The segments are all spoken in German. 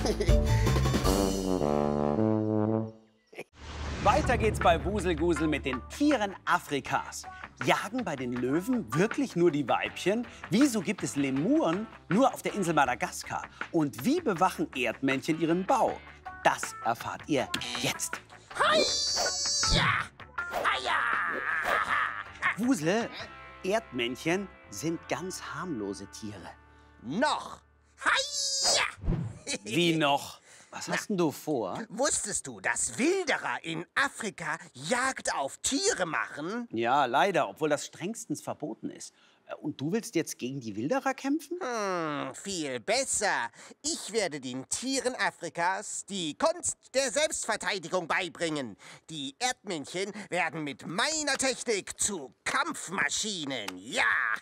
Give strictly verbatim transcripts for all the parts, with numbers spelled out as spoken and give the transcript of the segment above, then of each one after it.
Weiter geht's bei Wuselgusel mit den Tieren Afrikas. Jagen bei den Löwen wirklich nur die Weibchen? Wieso gibt es Lemuren nur auf der Insel Madagaskar? Und wie bewachen Erdmännchen ihren Bau? Das erfahrt ihr jetzt. Heia! Heia! Wusel, Erdmännchen sind ganz harmlose Tiere. Noch. Heia! Wie noch? Was hast denn du vor? Wusstest du, dass Wilderer in Afrika Jagd auf Tiere machen? Ja, leider, obwohl das strengstens verboten ist. Und du willst jetzt gegen die Wilderer kämpfen? Hm, viel besser. Ich werde den Tieren Afrikas die Kunst der Selbstverteidigung beibringen. Die Erdmännchen werden mit meiner Technik zu Kampfmaschinen. Ja!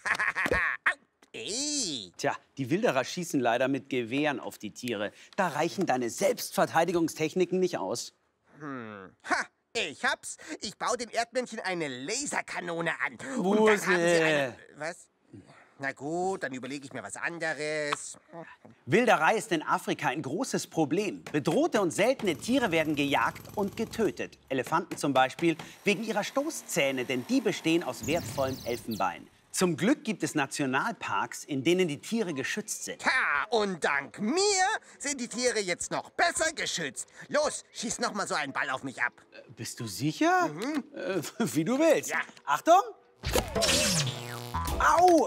Ey. Tja, die Wilderer schießen leider mit Gewehren auf die Tiere. Da reichen deine Selbstverteidigungstechniken nicht aus. Hm. Ha, ich hab's. Ich baue dem Erdmännchen eine Laserkanone an. Wusel. Und dann haben sie eine... Was? Na gut, dann überlege ich mir was anderes. Wilderei ist in Afrika ein großes Problem. Bedrohte und seltene Tiere werden gejagt und getötet. Elefanten zum Beispiel wegen ihrer Stoßzähne, denn die bestehen aus wertvollem Elfenbein. Zum Glück gibt es Nationalparks, in denen die Tiere geschützt sind. Ha, und dank mir sind die Tiere jetzt noch besser geschützt. Los, schieß noch mal so einen Ball auf mich ab. Äh, bist du sicher? Mhm. Äh, wie du willst. Ja. Achtung! Au!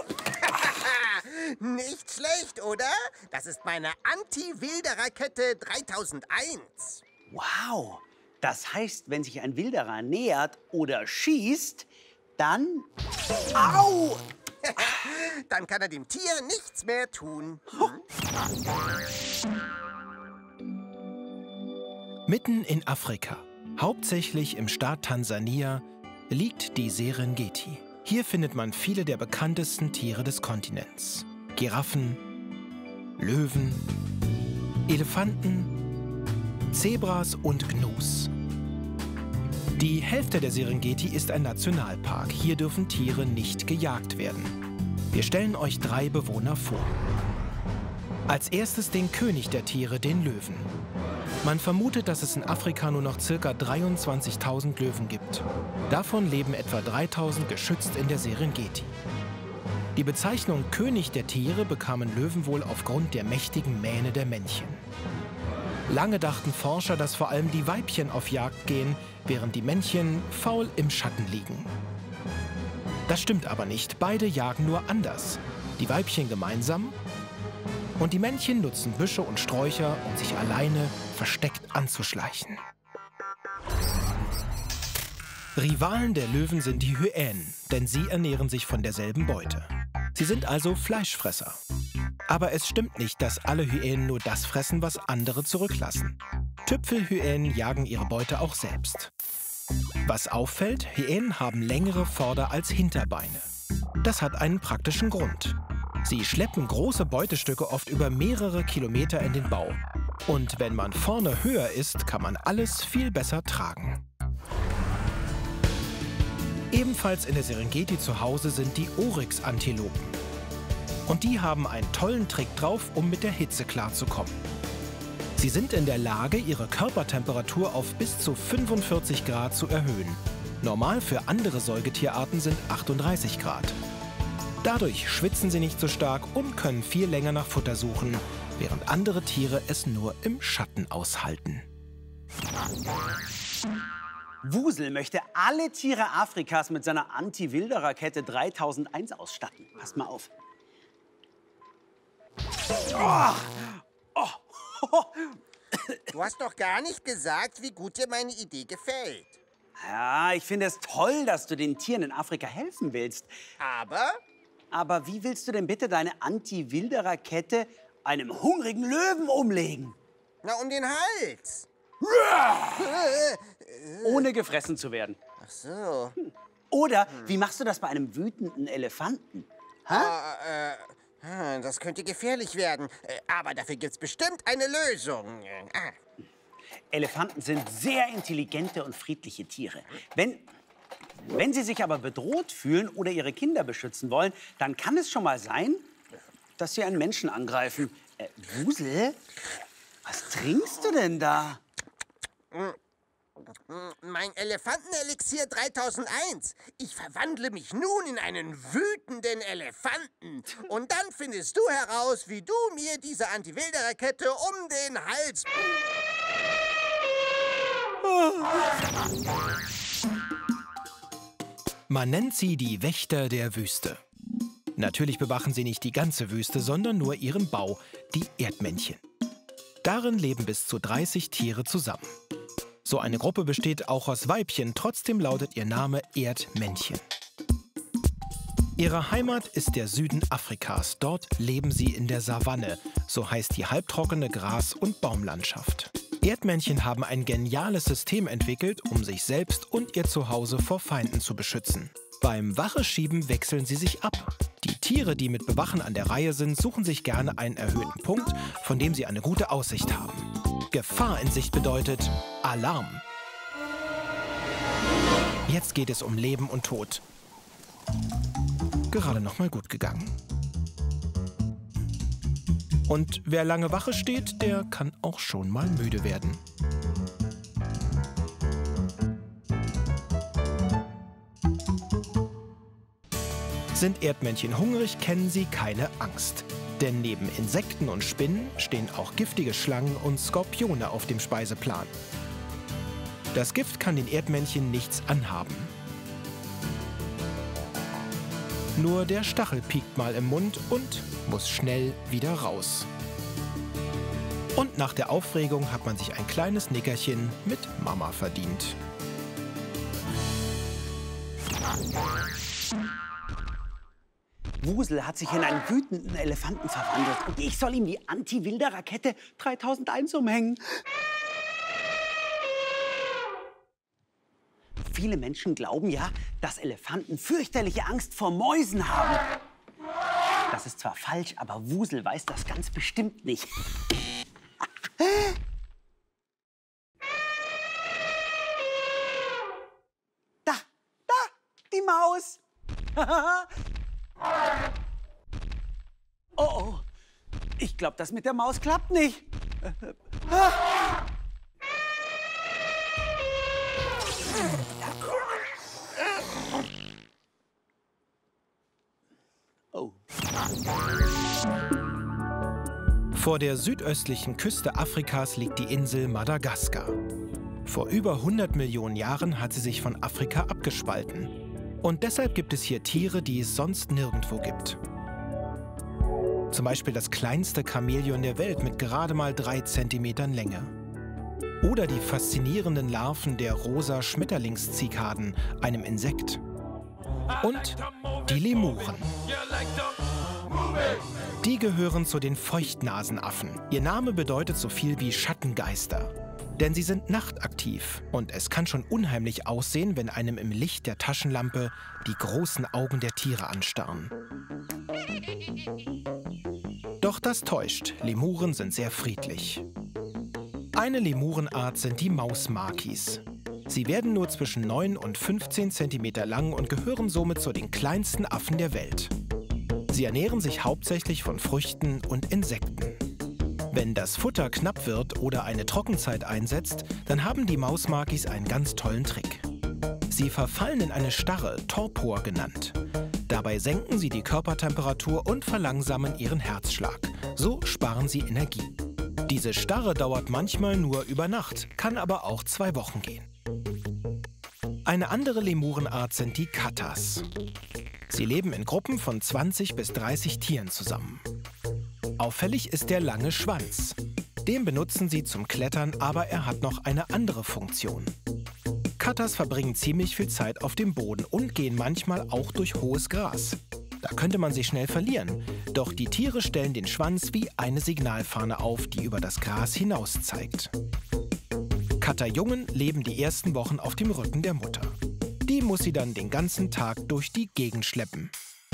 Nicht schlecht, oder? Das ist meine Anti-Wilderer-Kette dreitausendeins. Wow! Das heißt, wenn sich ein Wilderer nähert oder schießt, dann... Au! Dann kann er dem Tier nichts mehr tun. Mitten in Afrika, hauptsächlich im Staat Tansania, liegt die Serengeti. Hier findet man viele der bekanntesten Tiere des Kontinents. Giraffen, Löwen, Elefanten, Zebras und Gnus. Die Hälfte der Serengeti ist ein Nationalpark. Hier dürfen Tiere nicht gejagt werden. Wir stellen euch drei Bewohner vor. Als erstes den König der Tiere, den Löwen. Man vermutet, dass es in Afrika nur noch ca. dreiundzwanzigtausend Löwen gibt. Davon leben etwa dreitausend geschützt in der Serengeti. Die Bezeichnung König der Tiere bekamen Löwen wohl aufgrund der mächtigen Mähne der Männchen. Lange dachten Forscher, dass vor allem die Weibchen auf Jagd gehen, während die Männchen faul im Schatten liegen. Das stimmt aber nicht. Beide jagen nur anders. Die Weibchen gemeinsam und die Männchen nutzen Büsche und Sträucher, um sich alleine versteckt anzuschleichen. Rivalen der Löwen sind die Hyänen, denn sie ernähren sich von derselben Beute. Sie sind also Fleischfresser. Aber es stimmt nicht, dass alle Hyänen nur das fressen, was andere zurücklassen. Tüpfelhyänen jagen ihre Beute auch selbst. Was auffällt, Hyänen haben längere Vorder- als Hinterbeine. Das hat einen praktischen Grund. Sie schleppen große Beutestücke oft über mehrere Kilometer in den Bau. Und wenn man vorne höher ist, kann man alles viel besser tragen. Ebenfalls in der Serengeti zu Hause sind die Oryx-Antilopen. Und die haben einen tollen Trick drauf, um mit der Hitze klarzukommen. Sie sind in der Lage, ihre Körpertemperatur auf bis zu fünfundvierzig Grad zu erhöhen. Normal für andere Säugetierarten sind achtunddreißig Grad. Dadurch schwitzen sie nicht so stark und können viel länger nach Futter suchen, während andere Tiere es nur im Schatten aushalten. Wusel möchte alle Tiere Afrikas mit seiner Anti-Wilderer-Kette dreitausendeins ausstatten. Passt mal auf. Oh. Oh. Du hast doch gar nicht gesagt, wie gut dir meine Idee gefällt. Ja, ich finde es toll, dass du den Tieren in Afrika helfen willst. Aber? Aber wie willst du denn bitte deine Anti-Wilderer-Kette einem hungrigen Löwen umlegen? Na, um den Hals. Ohne gefressen zu werden. Ach so. Oder wie machst du das bei einem wütenden Elefanten? Ha? Äh, äh, das könnte gefährlich werden. Aber dafür gibt's bestimmt eine Lösung. Ah. Elefanten sind sehr intelligente und friedliche Tiere. Wenn, wenn sie sich aber bedroht fühlen oder ihre Kinder beschützen wollen, dann kann es schon mal sein, dass sie einen Menschen angreifen. Äh, Wusel, was Was trinkst du denn da? Mein Elefantenelixier dreitausendeins. Ich verwandle mich nun in einen wütenden Elefanten. Und dann findest du heraus, wie du mir diese Anti-Wilderer-Kette um den Hals... Man nennt sie die Wächter der Wüste. Natürlich bewachen sie nicht die ganze Wüste, sondern nur ihren Bau, die Erdmännchen. Darin leben bis zu dreißig Tiere zusammen. So eine Gruppe besteht auch aus Weibchen, trotzdem lautet ihr Name Erdmännchen. Ihre Heimat ist der Süden Afrikas. Dort leben sie in der Savanne, so heißt die halbtrockene Gras- und Baumlandschaft. Erdmännchen haben ein geniales System entwickelt, um sich selbst und ihr Zuhause vor Feinden zu beschützen. Beim Wacheschieben wechseln sie sich ab. Die Tiere, die mit Bewachen an der Reihe sind, suchen sich gerne einen erhöhten Punkt, von dem sie eine gute Aussicht haben. Gefahr in Sicht bedeutet Alarm. Jetzt geht es um Leben und Tod. Gerade noch mal gut gegangen. Und wer lange Wache steht, der kann auch schon mal müde werden. Sind Erdmännchen hungrig, kennen sie keine Angst. Denn neben Insekten und Spinnen stehen auch giftige Schlangen und Skorpione auf dem Speiseplan. Das Gift kann den Erdmännchen nichts anhaben. Nur der Stachel piekt mal im Mund und muss schnell wieder raus. Und nach der Aufregung hat man sich ein kleines Nickerchen mit Mama verdient. Wusel hat sich in einen wütenden Elefanten verwandelt und ich soll ihm die Anti-Wilderer-Kette dreitausendeins umhängen. Viele Menschen glauben ja, dass Elefanten fürchterliche Angst vor Mäusen haben. Das ist zwar falsch, aber Wusel weiß das ganz bestimmt nicht. Da, da, die Maus. Oh, oh. Ich glaube, das mit der Maus klappt nicht. Oh. Vor der südöstlichen Küste Afrikas liegt die Insel Madagaskar. Vor über hundert Millionen Jahren hat sie sich von Afrika abgespalten. Und deshalb gibt es hier Tiere, die es sonst nirgendwo gibt. Zum Beispiel das kleinste Chamäleon der Welt mit gerade mal drei Zentimetern Länge. Oder die faszinierenden Larven der rosa Schmetterlingszikaden, einem Insekt. Und die Lemuren. Die gehören zu den Feuchtnasenaffen. Ihr Name bedeutet so viel wie Schattengeister. Denn sie sind nachtaktiv und es kann schon unheimlich aussehen, wenn einem im Licht der Taschenlampe die großen Augen der Tiere anstarren. Doch das täuscht. Lemuren sind sehr friedlich. Eine Lemurenart sind die Mausmakis. Sie werden nur zwischen neun und fünfzehn Zentimeter lang und gehören somit zu den kleinsten Affen der Welt. Sie ernähren sich hauptsächlich von Früchten und Insekten. Wenn das Futter knapp wird oder eine Trockenzeit einsetzt, dann haben die Mausmakis einen ganz tollen Trick. Sie verfallen in eine Starre, Torpor genannt. Dabei senken sie die Körpertemperatur und verlangsamen ihren Herzschlag. So sparen sie Energie. Diese Starre dauert manchmal nur über Nacht, kann aber auch zwei Wochen gehen. Eine andere Lemurenart sind die Kattas. Sie leben in Gruppen von zwanzig bis dreißig Tieren zusammen. Auffällig ist der lange Schwanz. Den benutzen sie zum Klettern, aber er hat noch eine andere Funktion. Kattas verbringen ziemlich viel Zeit auf dem Boden und gehen manchmal auch durch hohes Gras. Da könnte man sich schnell verlieren, doch die Tiere stellen den Schwanz wie eine Signalfahne auf, die über das Gras hinaus zeigt. Katterjungen leben die ersten Wochen auf dem Rücken der Mutter. Die muss sie dann den ganzen Tag durch die Gegend schleppen.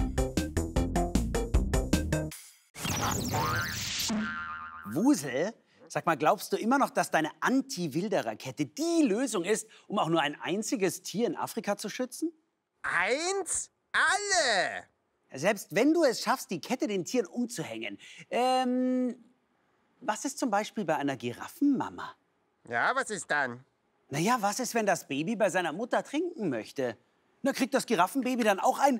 Wusel, sag mal, glaubst du immer noch, dass deine Anti-Wilderer-Kette die Lösung ist, um auch nur ein einziges Tier in Afrika zu schützen? Eins? Alle! Selbst wenn du es schaffst, die Kette den Tieren umzuhängen, ähm, was ist zum Beispiel bei einer Giraffenmama? Ja, was ist dann? Naja, was ist, wenn das Baby bei seiner Mutter trinken möchte? Na, kriegt das Giraffenbaby dann auch ein...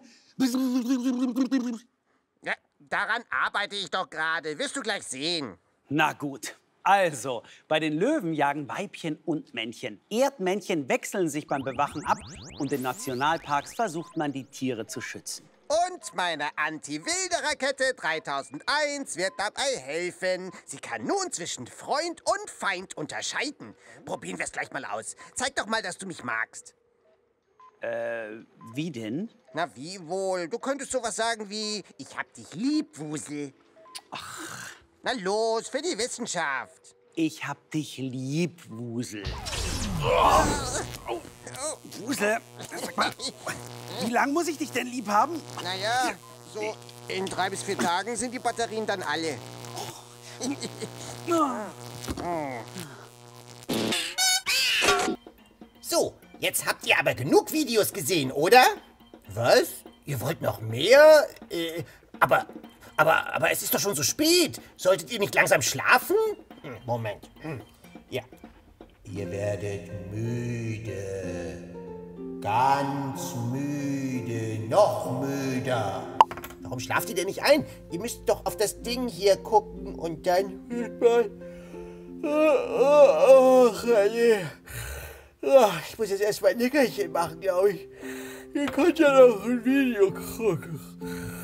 Ja, daran arbeite ich doch gerade. Wirst du gleich sehen. Na gut. Also, bei den Löwen jagen Weibchen und Männchen. Erdmännchen wechseln sich beim Bewachen ab und in Nationalparks versucht man, die Tiere zu schützen. Und meine Anti-Wilderer-Kette dreitausendeins wird dabei helfen. Sie kann nun zwischen Freund und Feind unterscheiden. Probieren wir es gleich mal aus. Zeig doch mal, dass du mich magst. Äh, wie denn? Na, wie wohl? Du könntest sowas sagen wie, ich hab dich lieb, Wusel. Ach. Na los, für die Wissenschaft. Ich hab dich lieb, Wusel. Oh. Oh. Wusel, sag mal, wie lange muss ich dich denn lieb haben? Naja, so in drei bis vier Tagen sind die Batterien dann alle. So, jetzt habt ihr aber genug Videos gesehen, oder? Was? Ihr wollt noch mehr? Äh, aber, aber, aber es ist doch schon so spät. Solltet ihr nicht langsam schlafen? Hm, Moment. Hm. Ja. Ihr werdet müde. Ganz müde. Noch müder. Warum schlaft ihr denn nicht ein? Ihr müsst doch auf das Ding hier gucken und dann... Ach, nee. Ich muss jetzt erst mal ein Nickerchen machen, glaube ich. Ihr könnt ja noch ein Video gucken.